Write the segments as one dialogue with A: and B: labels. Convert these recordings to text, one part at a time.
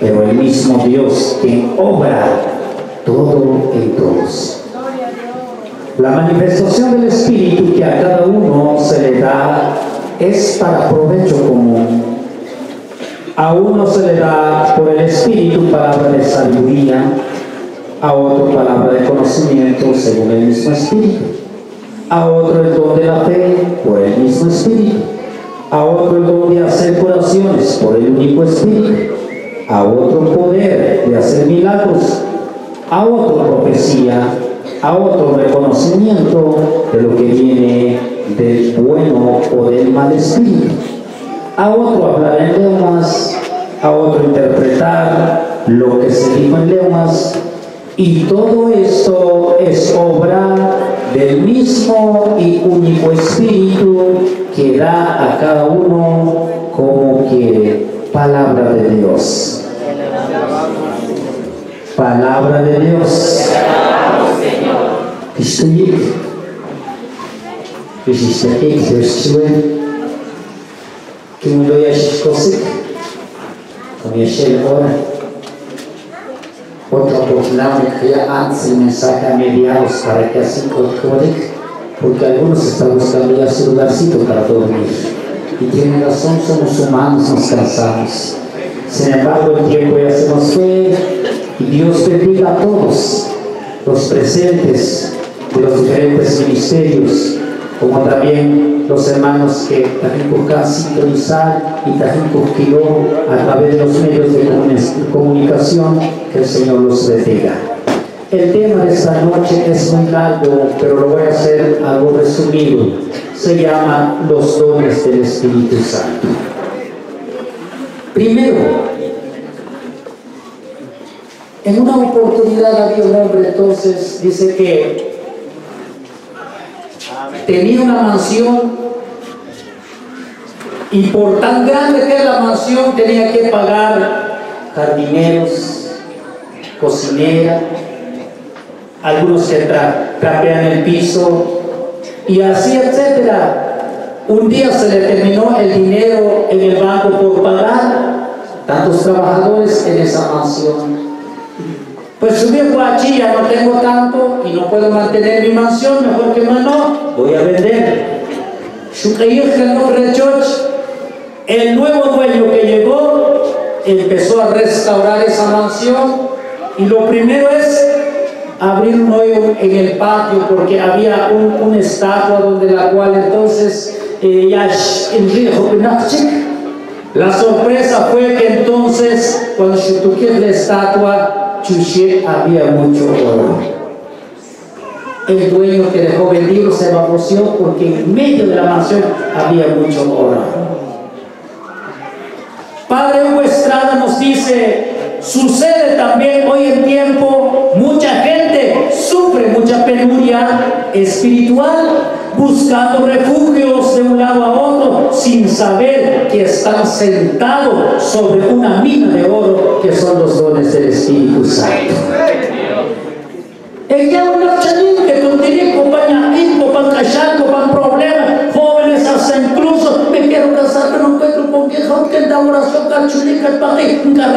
A: pero el mismo Dios que obra todo en todos. La manifestación del Espíritu que a cada uno se le da es para provecho común. A uno se le da por el Espíritu palabra de sabiduría, a otro palabra de conocimiento según el mismo Espíritu, a otro el don de la fe por el mismo Espíritu, a otro el don de hacer curaciones por el único Espíritu, a otro poder de hacer milagros, a otro profecía, a otro reconocimiento de lo que viene del bueno o del mal espíritu, a otro hablar en lenguas, a otro interpretar lo que se dijo en lenguas, y todo esto es obra del mismo y único Espíritu que da a cada uno como quiere. Palabra de Dios. Palabra de Dios. Historik, Vishistakik, Tershue, Kimuloyash Kosik, con Yeshel Ora. Otra oportunidad me quería antes el mensaje a mediados para que así porque algunos están buscando ya su lugarcito para dormir. Y tienen razón, somos humanos, nos cansamos. Sin embargo, el tiempo ya se nos fue y Dios bendiga a todos los presentes de los diferentes ministerios, como también los hermanos que también buscan sintonizar y también buscan a través de los medios de comunicación. Que el Señor los bendiga. El tema de esta noche es muy largo, pero lo voy a hacer algo resumido. Se llama los dones del Espíritu Santo. Primero, en una oportunidad había un hombre, entonces dice que tenía una mansión y por tan grande que era la mansión tenía que pagar jardineros, cocinera, algunos que trapean el piso y así, etcétera. Un día se le terminó el dinero en el banco por pagar tantos trabajadores en esa mansión. Pues su viejo allí, ya no tengo tanto y no puedo mantener mi mansión, mejor que no, voy a vender. El nuevo dueño que llegó empezó a restaurar esa mansión y lo primero es abrir un hoyo en el patio porque había una estatua donde la cual entonces la sorpresa fue que entonces cuando se toqué la estatua había mucho oro. El dueño que dejó vendido se baboseó porque en medio de la mansión había mucho oro. Padre Hugo Estrada nos dice, sucede también hoy en tiempo, mucha gente sufre mucha penuria espiritual, buscando refugios de un lado a otro, sin saber que están sentados sobre una mina de oro, que son los dones del Espíritu Santo. Jóvenes hasta incluso me quiero casar, pero no encuentro con vieja que da oración cachulica el paquete,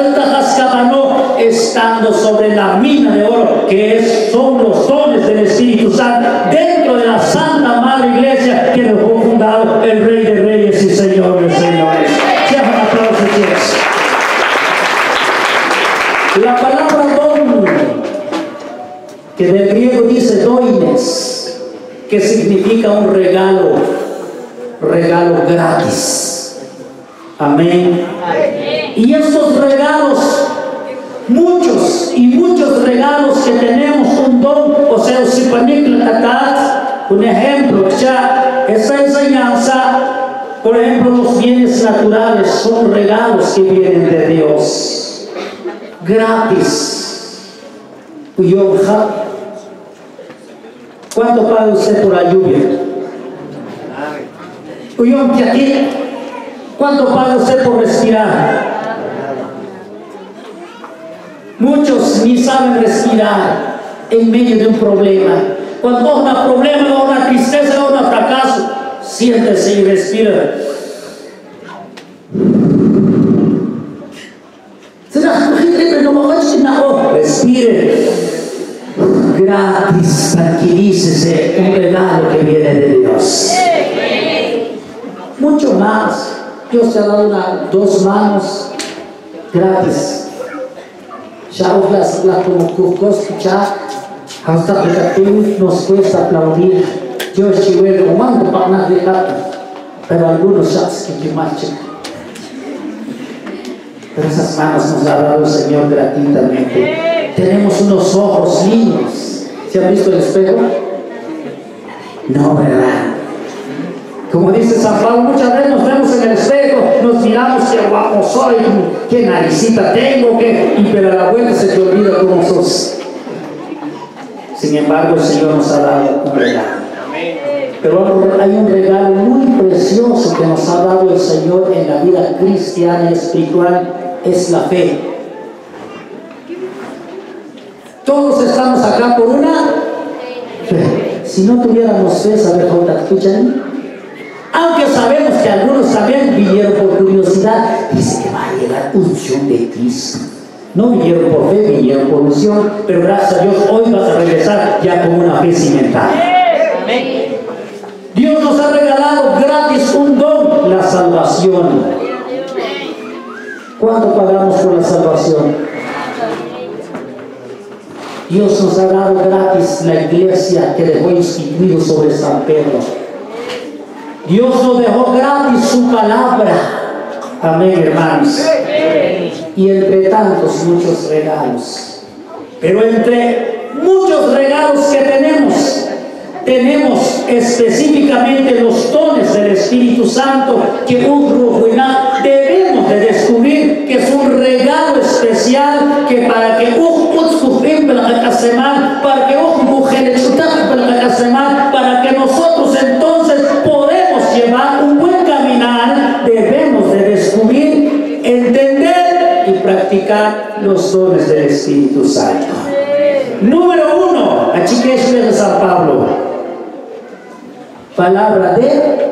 A: estando sobre la mina de oro, que son los dones del Espíritu Santo, dentro de la Santa Madre Iglesia que dejó fundado el Rey de Reyes y Señor de Señores. Sean un aplauso, chicos. La palabra don, que del griego dice doines, que significa un regalo gratis. Amén. Y estos regalos, muchos regalos que tenemos, un don, o sea, un ejemplo, ya esta enseñanza, por ejemplo, los bienes naturales son regalos que vienen de Dios, gratis. ¿Cuánto paga usted por la lluvia? ¿Cuánto paga usted por respirar? Muchos ni saben respirar en medio de un problema. Cuando hay un problema, una tristeza, un fracaso, siéntese y respira. respire. Gratis, tranquilícese, un regalo que viene de Dios. Mucho más. Dios te ha dado dos manos gratis. Ya la como escuchar, hasta que nos cuesta aplaudir. Yo estuve comando para nada de gato, pero algunos chats que marchen. Pero esas manos nos ha dado el Señor gratuitamente. Tenemos unos ojos lindos. ¿Se han visto el espejo? No, ¿verdad? Como dice San Pablo, muchas veces nos vemos en el espejo, nos miramos qué guapo soy, qué naricita tengo, pero a la vuelta se te olvida cómo sos. Sin embargo, el Señor nos ha dado un regalo. Pero hay un regalo muy precioso que nos ha dado el Señor en la vida cristiana y espiritual, es la fe. Todos estamos acá por una fe. Si no tuviéramos fe, ¿sabes cómo te escuchan? Aunque sabemos que algunos también vinieron por curiosidad, dice que va a llegar unción de Cristo. No vinieron por fe, vinieron por unción, pero gracias a Dios hoy vas a regresar ya con una fe cimentada. Dios nos ha regalado gratis un don, la salvación. ¿Cuánto pagamos por la salvación? Dios nos ha dado gratis la iglesia que dejó instituido sobre San Pedro. Dios nos dejó gratis su palabra. Amén, hermanos. Y entre tantos muchos regalos. Pero entre muchos regalos que tenemos específicamente los dones del Espíritu Santo que debemos de descubrir que es un regalo especial que para que para que nosotros entonces podemos llevar un buen caminar, debemos de descubrir, entender y practicar los dones del Espíritu Santo. Número 1, Achiqueche de San Pablo, palabra de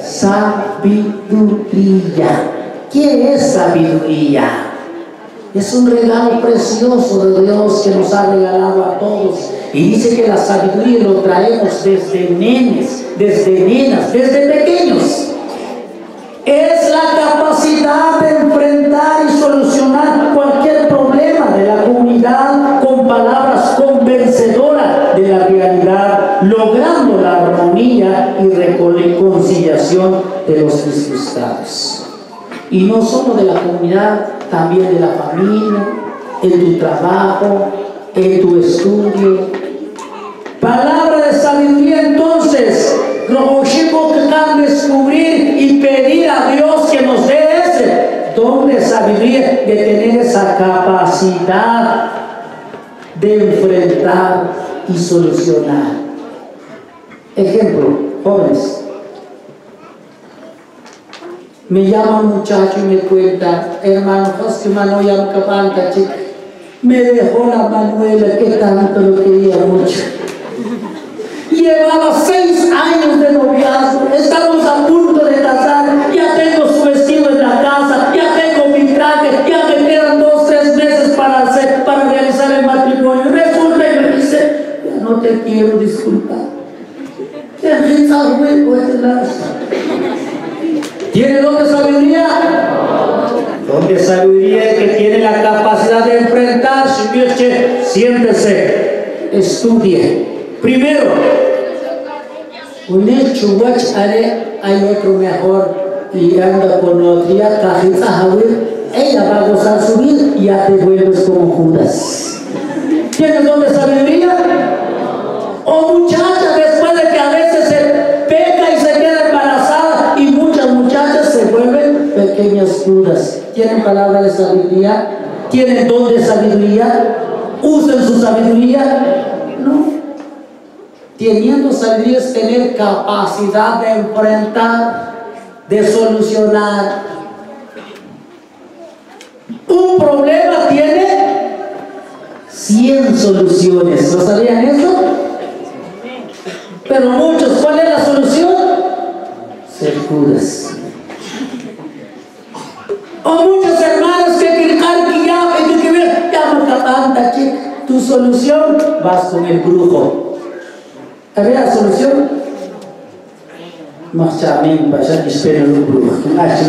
A: sabiduría. ¿Qué es sabiduría? Es un regalo precioso de Dios que nos ha regalado a todos. Y dice que la sabiduría lo traemos desde nenes, desde nenas, desde pequeños. Es la capacidad de enfrentar y solucionar cualquier problema de la comunidad con palabras convencedoras de la realidad, logrando la armonía y reconciliación de los disgustados. Y no solo de la comunidad, también de la familia, en tu trabajo, en tu estudio. Palabra de sabiduría, entonces, lo que descubrir y pedir a Dios que nos dé ese don de sabiduría, de tener esa capacidad de enfrentar y solucionar. Ejemplo, jóvenes. Me llama un muchacho y me cuenta, hermano, me dejó la Manuela que tanto lo quería mucho. Llevaba 6 años de noviazgo, estamos a punto de casar, ya tengo su vestido en la casa, ya tengo mi traje, ya me quedan 2-3 meses para realizar el matrimonio. Resulta y me dice, ya no te quiero disculpar. ¿Tiene don de sabiduría? Don de sabiduría que tiene la capacidad de enfrentar. Siéntese, estudie. Primero, un hecho, hay otro mejor y anda con otra, ella va a gozar su vida y ya te vuelves como Judas. ¿Tienes don de sabiduría? O muchacha, después de que a veces se peca y se queda embarazada y muchas muchachas se vuelven pequeñas Judas. ¿Tienen palabra de sabiduría? ¿Tienen don de sabiduría? ¿Usan su sabiduría? No. Teniendo sabiduría es tener capacidad de enfrentar, de solucionar. Un problema tiene 100 soluciones. ¿No sabían eso? Pero muchos, ¿cuál es la solución? Ser Judas. O muchos hermanos que critican que ya me solución, vas con el brujo. ¿Había solución? Más chamín, vaya que esperen los brujos.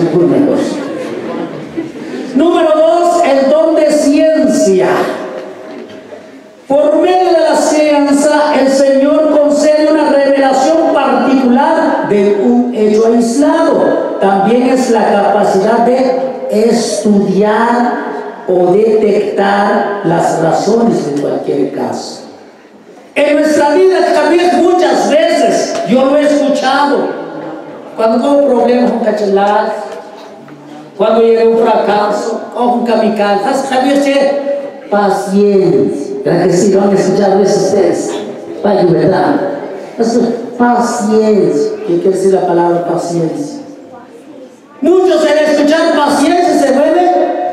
A: Número 2, el don de ciencia. Por medio de la ciencia, el Señor concede una revelación particular de un hecho aislado. También es la capacidad de estudiar o detectar las razones de cualquier caso. En nuestra vida también muchas veces, yo lo he escuchado, cuando tengo problemas con cachelas, cuando llega un fracaso o un kamikaze, paciencia. ¿Verdad que sí? ¿Lo han escuchado eso ustedes? Vaya, ¿verdad? Paciencia. ¿Qué quiere decir la palabra paciencia? Muchos al escuchar paciencia se vuelven.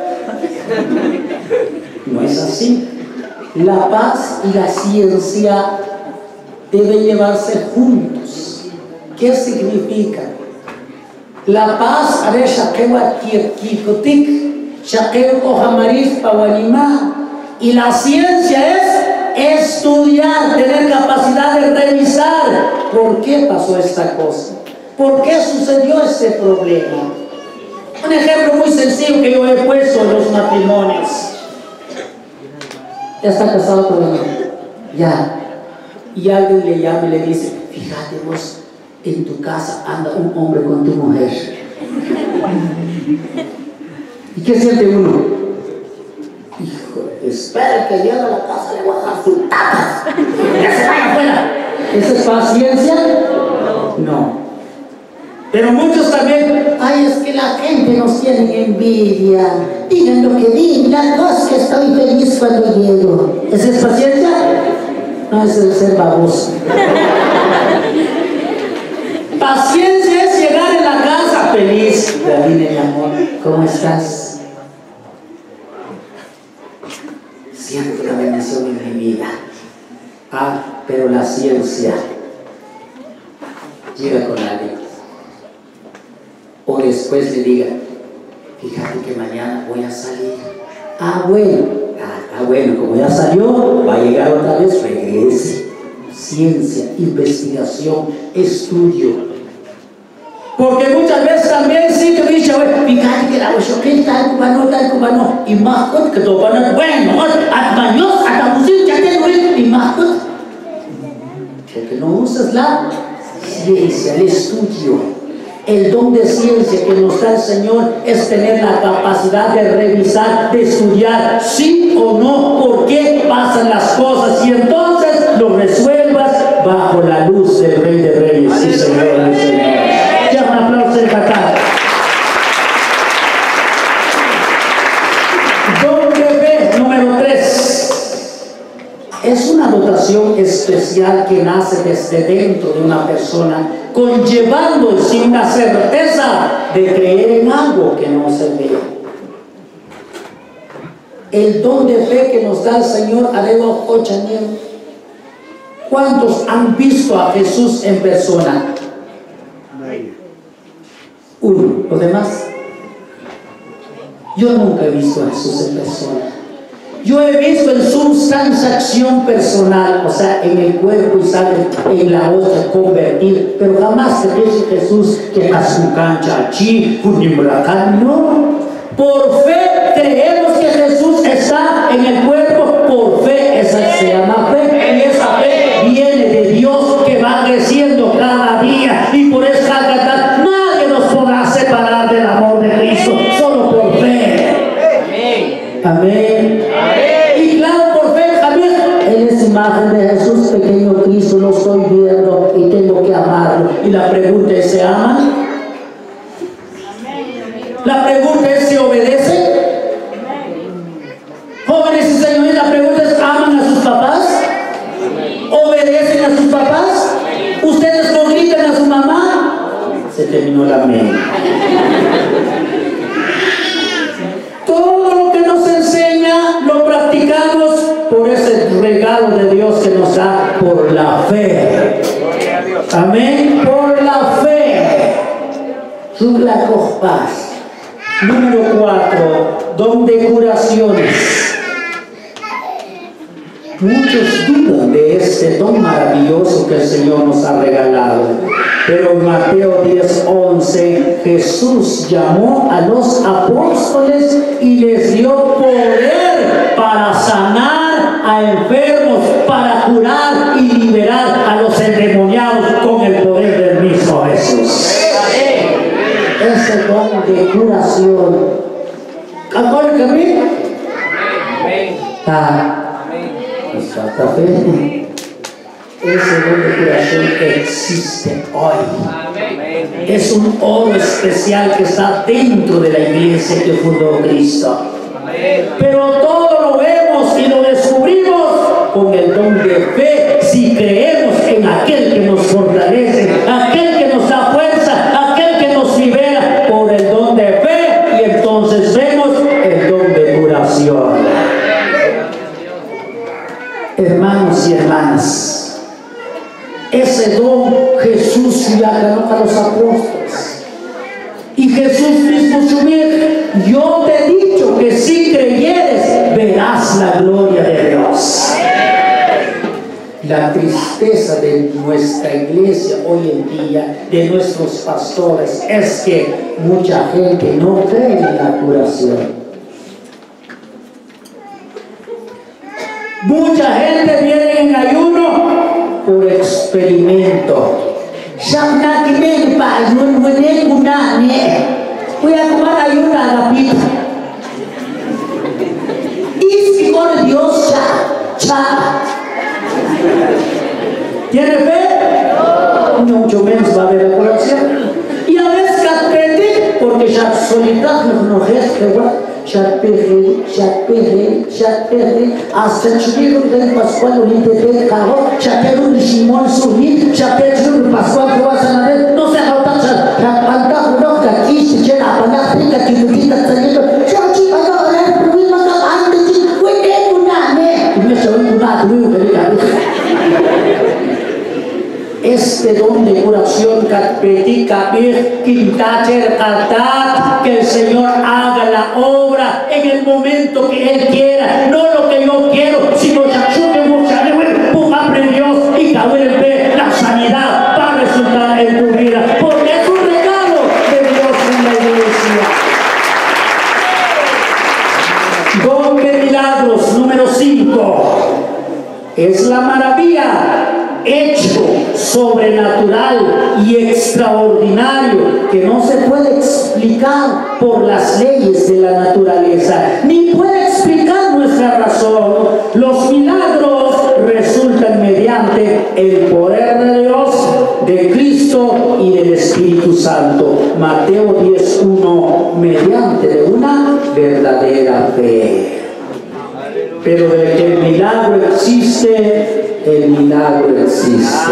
A: No es así. La paz y la ciencia deben llevarse juntos. ¿Qué significa? La paz, y la ciencia es estudiar, tener capacidad de revisar por qué pasó esta cosa, por qué sucedió este problema. Un ejemplo muy sencillo que yo he puesto en los matrimonios. Ya está casado con ella, ya, y alguien le llama y le dice: fíjate vos, en tu casa anda un hombre con tu mujer. ¿Y qué siente uno? Hijo, espera que llegue a la casa, le voy a dar sus tapas, que se vaya afuera. ¿Esa es paciencia? No. Pero muchos también: ay, es que la gente nos tiene envidia, digan lo que digan, la cosa que estoy feliz cuando llego. ¿Esa es paciencia? No, es el ser baboso. Paciencia es llegar en la casa feliz. David, mi amor, ¿cómo estás? Siento una bendición en mi vida. Ah, pero la ciencia llega con alguien. O después le diga: fíjate que mañana voy a salir. Ah, bueno, como ya salió, va a llegar otra vez, regrese. Ciencia, investigación, estudio. Porque muchas veces también sí que me dice: fíjate que la voz tal cubano, y más que todo bueno, atmaños, atamusil, ya te doy, y más porque no usas la ciencia, el estudio. El don de ciencia que nos da el Señor es tener la capacidad de revisar, de estudiar sí o no, por qué pasan las cosas, y entonces lo resuelvas bajo la luz del Rey de Reyes. Sí, Señor, Señor. Ya un aplauso de acá. Don de fe número 3. Es una dotación especial que nace desde dentro de una persona, conllevando en sí una certeza de creer en algo que no se ve. El don de fe que nos da el Señor, Alego Ochanel. ¿Cuántos han visto a Jesús en persona? Uno. ¿Los demás? Yo nunca he visto a Jesús en persona. Yo he visto en su transacción personal, o sea, en el cuerpo y sangre, en la otra convertir, pero jamás se dice Jesús que a su cancha allí, no. Por fe creemos que Jesús está en el cuerpo, por fe, esa se llama fe, y esa fe viene de Dios que va creciendo cada día, y por esa verdad nadie nos podrá separar del amor de Cristo, solo por fe. Amén. Y claro, por fe, Javier, en esa imagen de Jesús, pequeño Cristo, lo estoy viendo y tengo que amarlo. Y la pregunta es: ¿se aman? La pregunta es: ¿se obedece? Jóvenes y señores, la pregunta es: ¿aman a sus papás? ¿Obedecen a sus papás? ¿Ustedes no gritan a su mamá? Se terminó la mente. Todo lo que nos enseña lo practicamos por ese regalo de Dios que nos da por la fe. Amén. Por la fe. Paz. Número 4, don de curaciones. Muchos dudan de este don maravilloso que el Señor nos ha regalado. Pero en Mateo 10:11, Jesús llamó a los apóstoles y les dio poder para sanar a enfermos, para curar y liberar a los endemoniados con el poder del mismo Jesús. Ese don de curación. ¿Acuerdan que a mí? Nos falta fe. Ese don de curación existe hoy. Es un oro especial que está dentro de la iglesia que fundó Cristo. Pero todo lo vemos y lo descubrimos con el don de fe, si creemos en aquel que nos fortalece, aquel que nos da fuerza, aquel que nos libera por el don de fe, y entonces vemos el don de curación. Hermanos y hermanas, ese don Jesús ya ganó a los apóstoles. Y Jesús mismo subió: yo te he dicho que si creyeres, verás la gloria de Dios. La tristeza de nuestra iglesia hoy en día, de nuestros pastores, es que mucha gente no cree en la curación. Mucha gente viene en ayuno por experimento. Voy a tomar ayuno rápido. Y si con Dios ¿tiene fe? No, mucho menos va a haber la curación. Y a veces que porque ya solitario no es igual. Ya perré, hasta el chiquillo del Pascual Olímpico de Cabo, ya perré un Simón Subí, ya perré un Pascual que vas a ver, no se ha notado, ya falta uno que aquí se llena a pagar, rica, que tú quitas saliendo, ya chica, no, el problema está antes, fue de una, y me se oye una, este don de curación que el Señor haga la obra en el momento que Él quiera, no lo que yo quiero, sino Dios y la sanidad va a resultar en tu vida, porque es un regalo de Dios en la iglesia. Don de milagros número 5 es la maravilla, hecho sobrenatural y extraordinario que no se puede explicar por las leyes de la naturaleza, ni puede explicar nuestra razón. Los milagros resultan mediante el poder de Dios, de Cristo y del Espíritu Santo. Mateo 10:1, mediante de una verdadera fe. Pero de que el milagro existe, el milagro existe.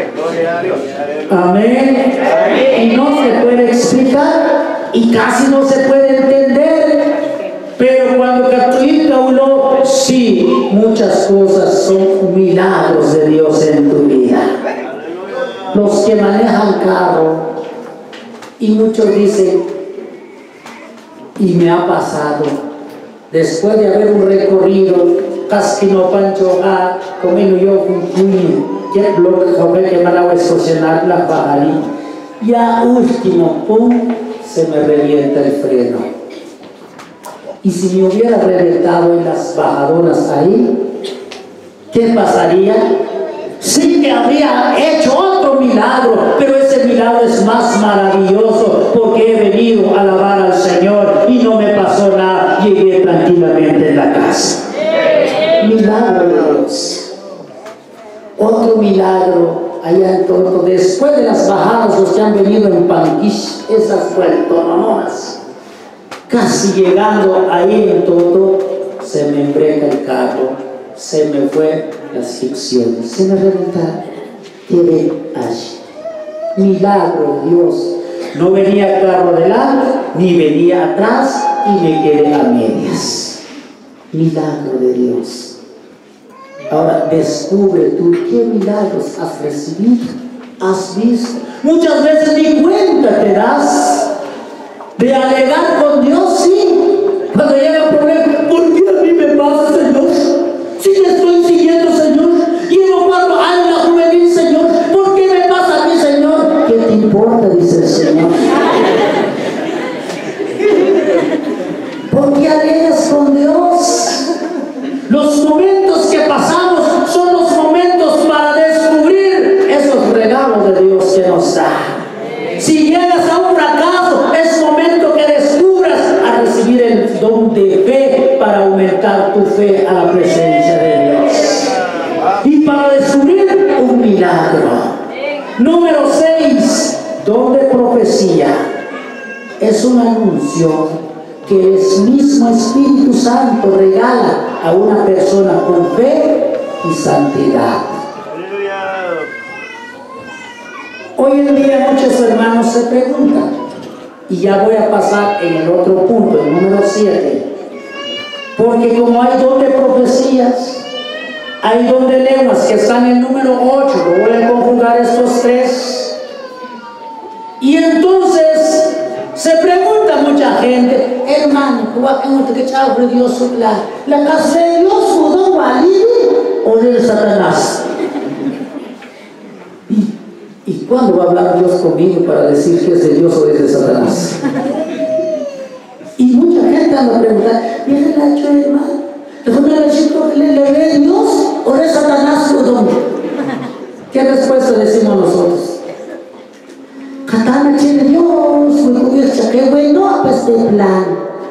A: Amén. Y no se puede explicar y casi no se puede entender. Pero cuando captura uno, sí, muchas cosas son milagros de Dios en tu vida. Los que manejan carro, y muchos dicen, y me ha pasado, después de haber un recorrido, Casquino Pancho A, comiendo yo con que bloque que me la voy a estacionar la bajarí. Ya último, pum, se me revienta el freno. Y si me hubiera reventado en las bajadoras ahí, ¿qué pasaría? Sí que habría hecho otro milagro, pero ese milagro es más maravilloso porque he venido a alabar al Señor y no me pasó nada, llegué tranquilamente en la casa. Milagro de Dios. Otro milagro allá en Toto, después de las bajadas, los que han venido en Panquish, esas vueltononas, casi llegando ahí en Toto, se me embreca el carro, se me fue las fricciones, se me reventaron, quedé allí. Milagro de Dios. No venía el carro adelante, ni venía atrás, y me quedé a medias. Milagro de Dios. Ahora descubre tú qué milagros has recibido, has visto. Muchas veces ni cuenta te das de alegar con Dios, sí. Cuando llega el problema, ¿por qué a mí me pasa, Señor? Si te estoy siguiendo acercar tu fe a la presencia de Dios. Y para descubrir un milagro. Número 6, don de profecía. Es un anuncio que el mismo Espíritu Santo regala a una persona con fe y santidad. Hoy en día muchos hermanos se preguntan, y ya voy a pasar en el otro punto, el número 7, porque como hay don de profecías, hay don de lenguas que están en el número 8, lo voy a conjugar estos 3, y entonces se pregunta mucha gente, hermano, la casa de Dios o de Satanás. ¿Y cuándo va a hablar Dios conmigo para decir que es de Dios o es de Satanás? Y mucha gente anda a preguntar, ¿viene la hecho hermano? ¿Le ve Dios o es Satanás o dónde? ¿Qué respuesta decimos nosotros? Katana tiene Dios, qué bueno, pues de plan.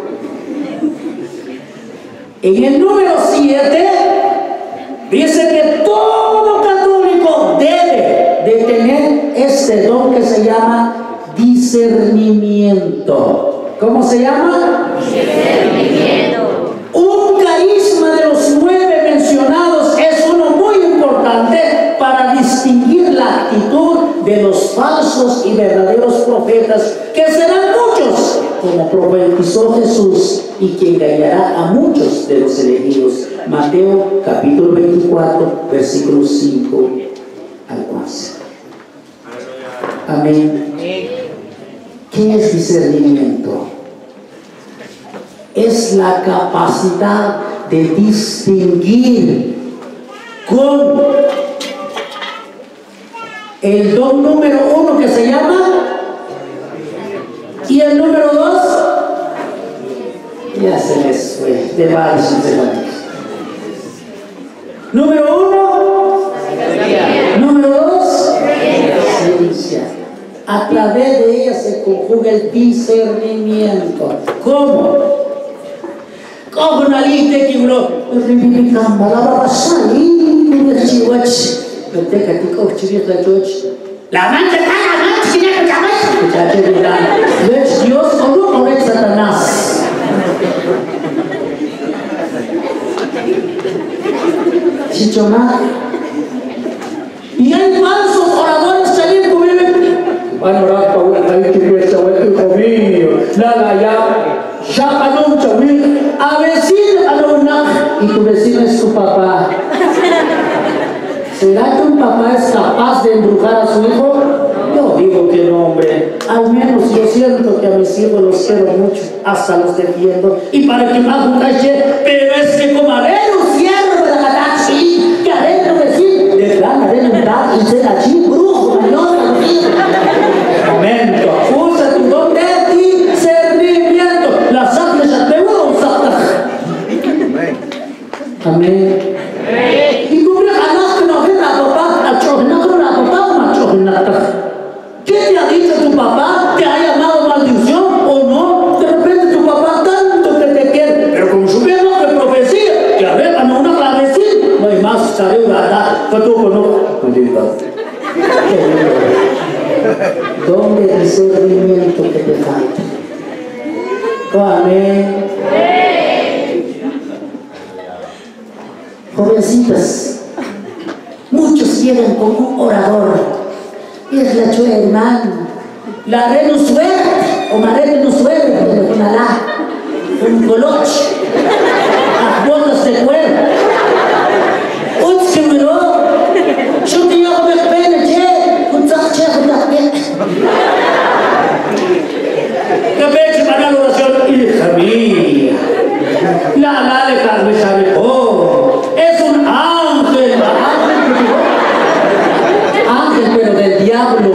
A: En el número 7 dice que todo católico debe de tener este don que se llama discernimiento. ¿Cómo se llama? Discernimiento. Un carisma de los 9 mencionados es uno muy importante para distinguir la actitud de los falsos y verdaderos profetas, que serán muchos, como profetizó Jesús, y que engañará a muchos de los elegidos. Mateo capítulo 24, versículos 5 al 11. Amén. ¿Qué es discernimiento? Es la capacidad de distinguir con el don número 1 que se llama, y el número 2 ya se les fue de varios. Número 1, número 2, ciencia. A través de ella se conjuga el discernimiento. ¿Cómo? Como una lista que uno la mancha ¿es Dios o es Satanás? Y hay falsos oradores también que viven. Van a orar para una caída que está hijo mío. Nada ya no chawil. A vecino a lo una. Y tu vecino es tu papá. ¿Será que un papá es capaz de embrujar a su hijo? Yo digo que no, hombre. Al menos yo siento que a mis hijos los quiero mucho, hasta los defiendo. Y para que más un caché, pero es que como haré un cierre de la catachi, que haré no decir, de gran haré un dato y ser allí brujo, mayor, momento, usa tu don de discernimiento. La sangre ya te va a usar. Amén. ¿Qué te ha dicho tu papá? ¿Te ha llamado maldición o no? De repente tu papá tanto que te quiere, pero como supimos de profecía, que a ver, a no una clavecita, no hay más careo de atar, que tú conozcas. Don de discernimiento que te falta. Amén. Jovencitas, muchos llegan con un orador. Y es la chula hermano. La reina suerte, o marena no suerte, con alá, un coloche, las botas de cuero. Un chimero, yo te llamo de pena, che, un tache, un tache. Que peche para la oración, hija mía. La de Carmen sabe, oh, es un ángel, pero del diablo.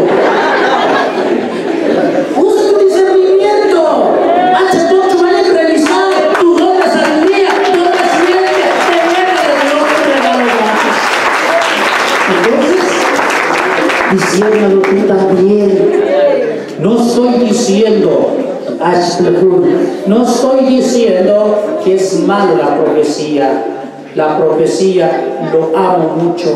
A: Usa tu discernimiento. Hace mucho mal en revisar tu don de sabiduría, tu don de ciencia, te viene de Dios que regalo gratis. Entonces, diciéndolo tú también. No estoy diciendo No estoy diciendo que es malo la profecía. La profecía lo amo mucho.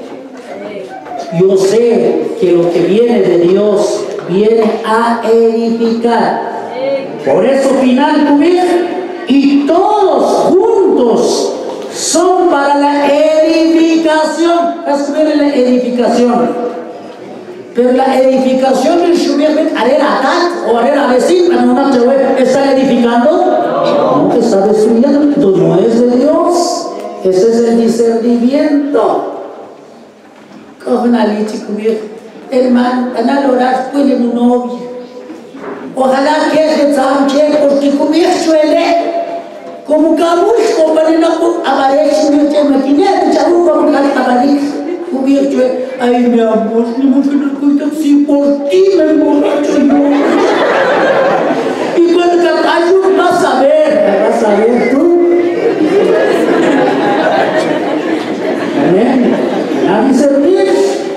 A: Yo sé que lo que viene de Dios viene a edificar. Por eso final tuvimos y todos juntos son para la edificación. Es la edificación. Pero la edificación del Shubir hará ataque o hará vecino, ¿está edificando? No, está destruyendo. No es de Dios. Ese es el discernimiento. Hermano, van a orar por un novio. Ojalá que se sanche, porque como camus, como para no aparecer, no te imaginas, chabu, como aparecer. Ay, mi amor, si por ti me emborracho yo. Y cuando te vas a ver tú. Amén. Nadie se ríe.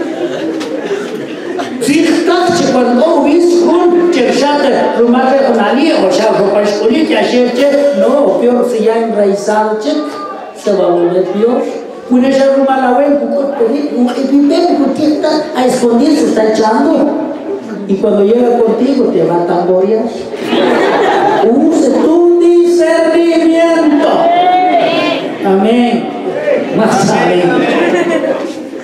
A: Si estás cuando vis con cherchata, rumar con ali o ya con pasculit ya cherche, no, peor si ya enraizado se va a volver peor. Una ya rumar la ven, un porque está a esconderse, está echando. Y cuando llega contigo te va a tamborear. Use tu discernimiento. Amén. Más amén.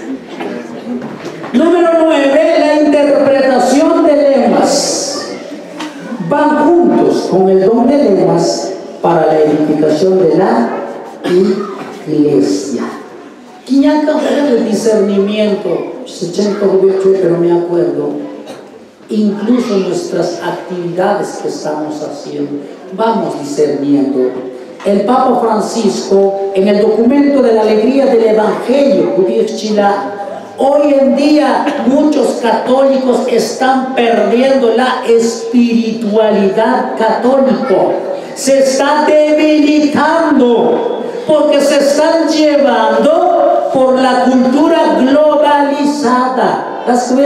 A: Número 9, la interpretación de lenguas. Van juntos con el don de lenguas para la edificación de la iglesia. Quiñaca fue el discernimiento, pero me acuerdo, incluso nuestras actividades que estamos haciendo, vamos discerniendo. El Papa Francisco, en el documento de la alegría del Evangelio, hoy en día muchos católicos están perdiendo la espiritualidad católica. Se está debilitando porque se están llevando por la cultura globalizada.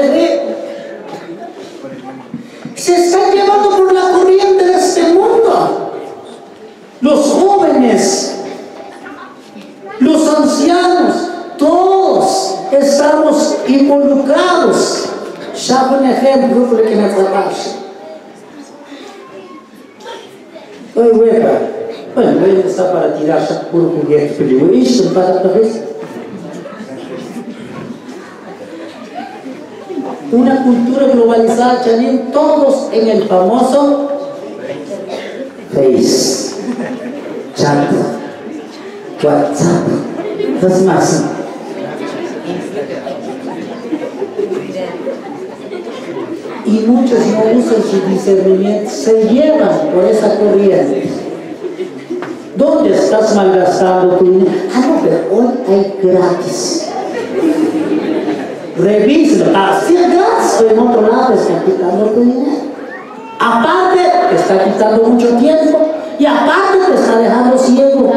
A: Se están llevando por la corriente de este mundo. Los jóvenes, los ancianos, todos estamos involucrados. Ya un ejemplo por el que me trabaja. Bueno, voy a empezar para tirar ya puro juguete, pero yo hice para otra vez. Una cultura globalizada, Chanin, todos en el famoso Face, Chat, WhatsApp, es más. Y muchos no usan su discernimiento, se llevan por esa corriente. ¿Dónde estás malgastando tu dinero? No, pero hoy hay gratis. Revísalo, así es gratis, o en otro lado te está quitando tu dinero. Aparte, te está quitando mucho tiempo y aparte te está dejando ciego.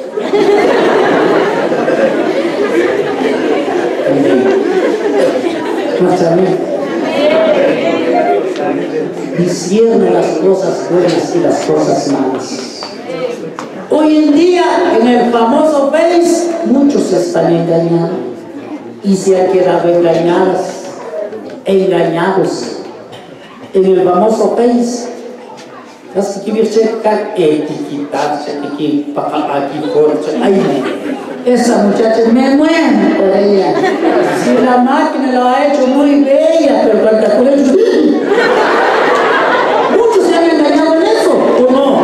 A: Discierne las cosas buenas y las cosas malas. Hoy en día, en el famoso Face, muchos se están engañando y se han quedado engañados. En el famoso Face, así que voy a checar etiquetarse aquí, esa muchacha me muere por ella. Si la máquina lo ha hecho muy bella, pero cuando ha hecho, muchos se han engañado en eso, ¿o no?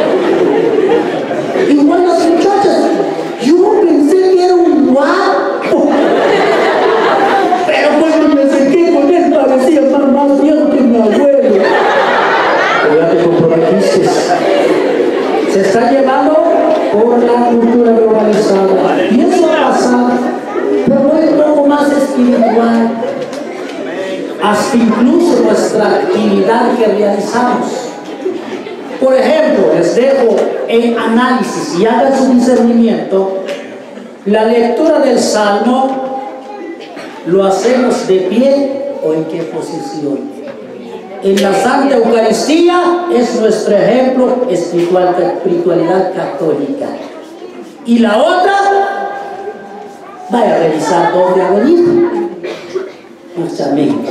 A: Igual las muchachas, yo pensé que era un guapo, pero cuando me acerqué con él parecía más viejo que mi abuelo. Pero ya te comprometiste. Se está llevando por la cultura globalizada. Y eso pasa, pero es un poco más espiritual. Hasta incluso nuestra actividad que realizamos. Por ejemplo, les dejo en análisis y hagan su discernimiento. La lectura del Salmo, ¿lo hacemos de pie o en qué posición?
B: en la Santa Eucaristía es nuestro ejemplo espiritualidad católica. Y la otra, vaya a revisar dónde ha venido nuestra mente.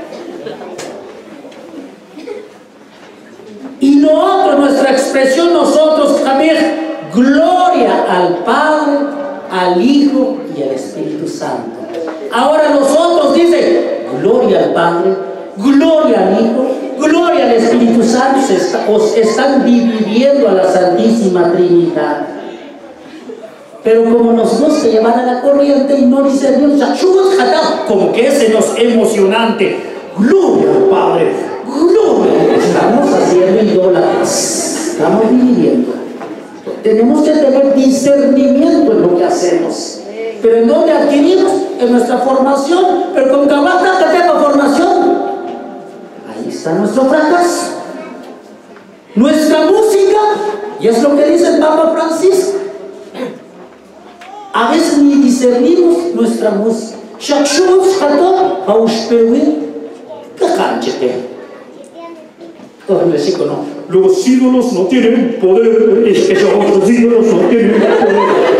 B: Y lo otro, nuestra expresión nosotros también, gloria al Padre, al Hijo y al Espíritu Santo. Ahora nosotros dice, gloria al Padre, gloria al Hijo, gloria al Espíritu Santo. Os están dividiendo a la Santísima Trinidad. Pero como nos gusta llevar a la corriente y no dice Dios, como que ese nos emocionante, gloria al Padre, gloria. Estamos haciendo idólatras, estamos dividiendo. Tenemos que tener discernimiento en lo que hacemos. Pero ¿en dónde adquirimos? En nuestra formación. Pero con cabata tenemos formación. Ahí está nuestro fracaso. Nuestra música, y es lo que dice el Papa Francisco, a veces ni discernimos nuestra música.
A: Los ídolos no tienen poder, es que los ídolos no tienen poder.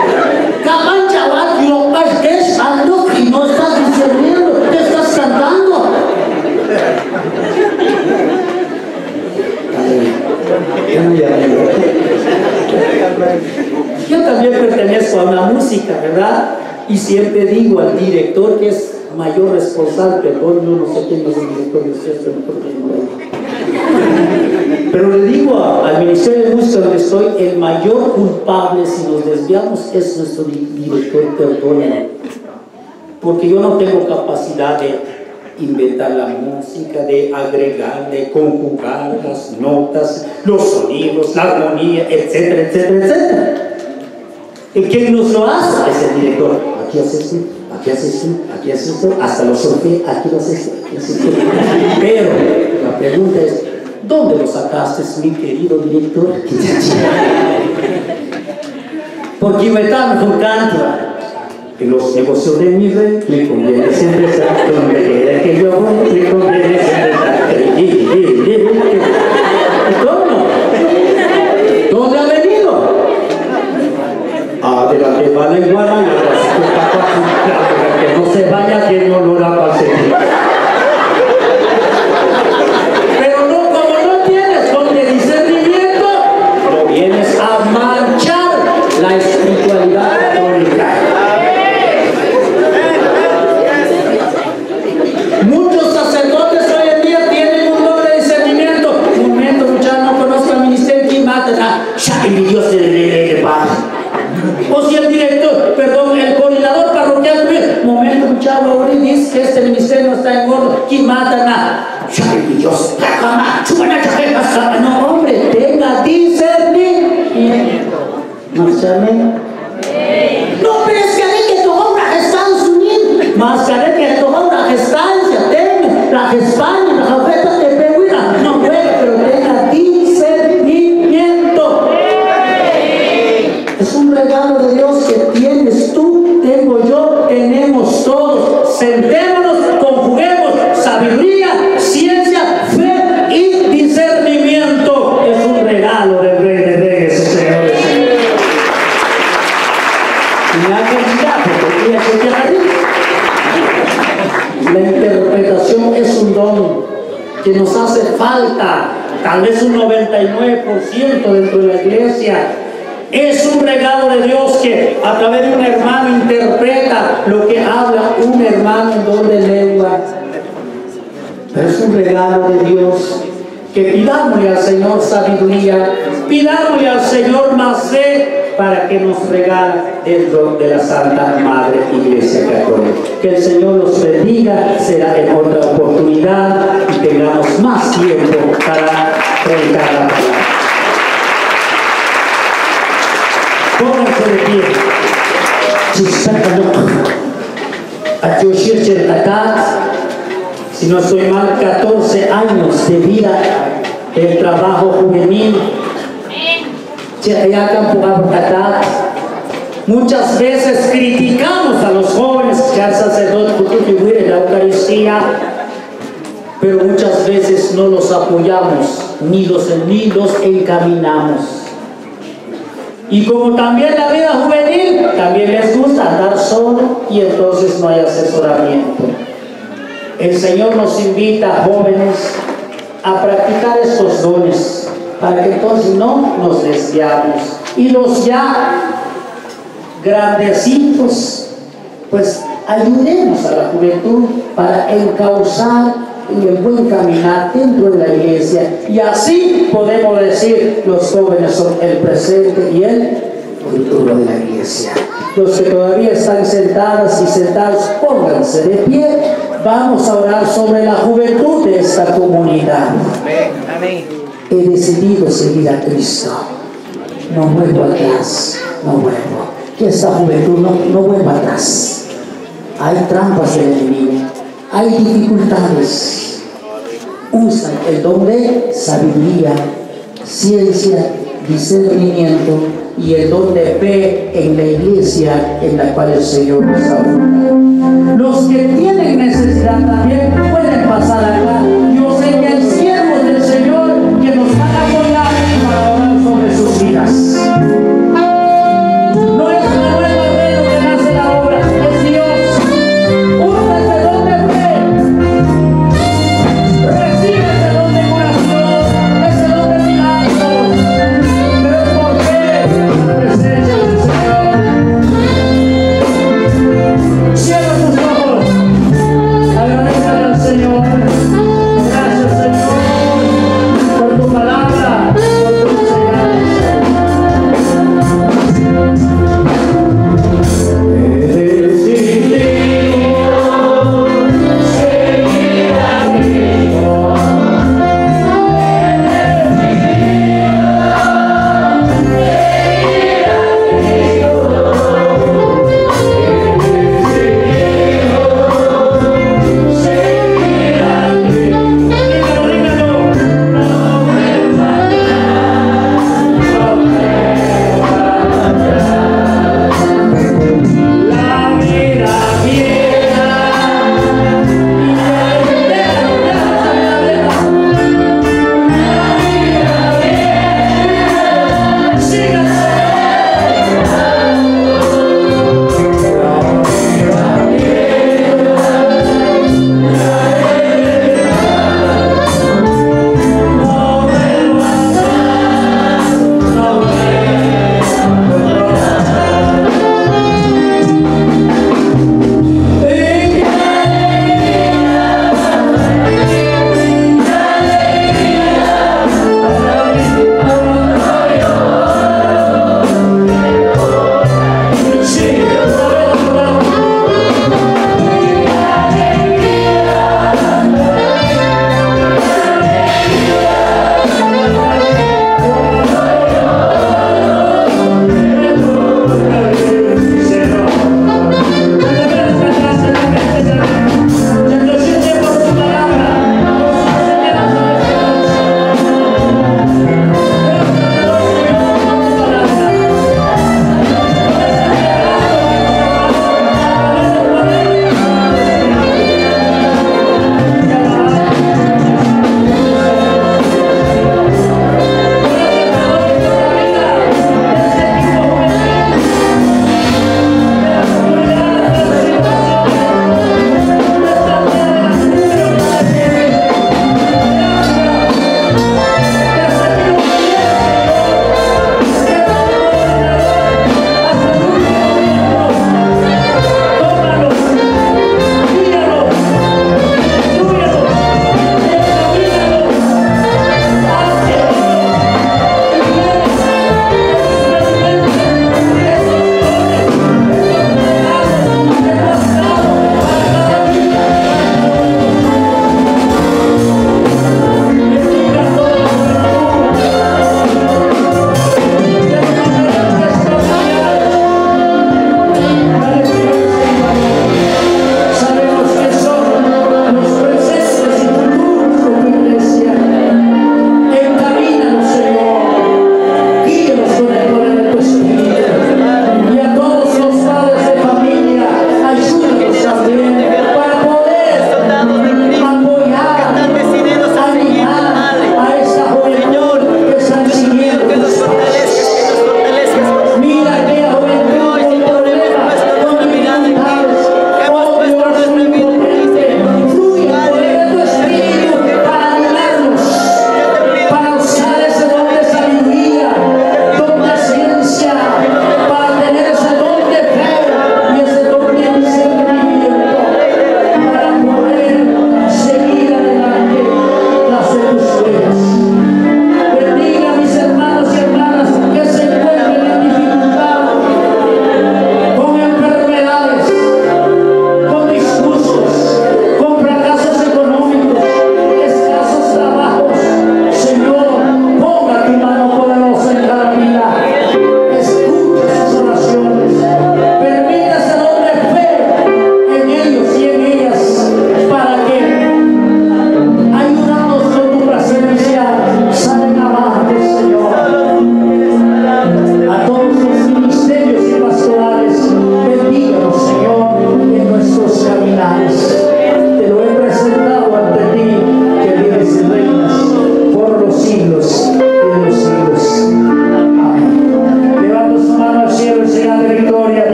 B: Y no estás discerniendo, te estás cantando. Yo también pertenezco a una música, ¿verdad? Y siempre digo al director que es mayor responsable, perdón, yo no sé quién es el director de ustedes, pero le digo al Ministerio de Música donde estoy, el mayor culpable si nos desviamos es nuestro director, perdónenme, porque yo no tengo capacidad de inventar la música, de agregar, de conjugar las notas, los sonidos, la armonía, etcétera, etcétera, etcétera. ¿Y quién nos lo hace? Es el director. Aquí haces esto, aquí haces esto, aquí haces esto, hasta lo sorteé, aquí lo haces esto, aquí haces esto. Pero la pregunta es, ¿dónde lo sacaste, mi querido director? Porque inventamos un canto. En los negocios de mi rey me conviene siempre estar donde quiera que yo voy, me conviene siempre estar. ¿Y cómo? ¿Dónde ha venido? Adelante va la iguana y que no se vaya, que no lo da para seguir. Pero no, como no tienes don de discernimiento, no vienes a manchar la espiritualidad católica. Muchos sacerdotes hoy en día tienen un don de discernimiento. Un momento, muchachos, no conozco al ministerio que mata. Ya, mi Dios de paz. O si el director, perdón, el coordinador parroquial, un momento, muchachos, ahora dice que este ministerio no está en orden. ¿Quién mata? Ya, mi Dios, no, hombre, tenga discernimiento. No, pero es que hay que tomar una Estados Unidos. Más que hay que tomar una estancia, tenga la España, la oferta de Peruina. No puede, pero tenga discernimiento. Es un regalo de Dios que tienes tú, tengo yo, tenemos todos. Sentémonos, conjuguemos sabiduría, ciencia, fe y discernimiento. Es un regalo del Rey de Reyes, señores. La interpretación es un don que nos hace falta, tal vez un 99% dentro de la iglesia. Es un regalo de Dios que a través de un hermano interpreta lo que habla un hermano en don de lengua. Pero es un regalo de Dios que pidámosle al Señor sabiduría, pidámosle al Señor más fe para que nos regale dentro de la Santa Madre Iglesia Católica. Que el Señor los bendiga, será en otra oportunidad y tengamos más tiempo para predicar la palabra. Pónganse de pie. Si no estoy mal, 14 años de vida del trabajo juvenil. Muchas veces criticamos a los jóvenes que al sacerdote en la Eucaristía, pero muchas veces no los apoyamos, ni los encaminamos. Y como también la vida juvenil, también les gusta andar solo y entonces no hay asesoramiento. El Señor nos invita, jóvenes, a practicar estos dones para que entonces no nos desviamos. Y los ya grandecitos, pues ayudemos a la juventud para encauzar en el buen caminar dentro de la iglesia, y así podemos decir: los jóvenes son el presente y el futuro de la iglesia. Los que todavía están sentadas y sentados, pónganse de pie. Vamos a orar sobre la juventud de esta comunidad.
C: Amén.
B: He decidido seguir a Cristo, no vuelvo atrás, no vuelvo. Que esta juventud no vuelva atrás. Hay trampas del enemigo, hay dificultades. Usan el don de sabiduría, ciencia, discernimiento y el don de fe en la iglesia en la cual el Señor nos ha fundado. Los que tienen necesidad también pueden pasar acá. Yo sé que hay siervos del Señor que nos van a apoyar para orar sobre sus vidas. No es Manuel Barrero que nace la obra, es Dios. Usa ese don de fe, recibe ese don de curación, ese don de milagros, pero es por fe en la presencia del Señor. Cierra tus ojos, agradezcan al Señor. Gracias, Señor, por tu palabra, por tu enseñanza.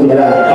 A: funeral.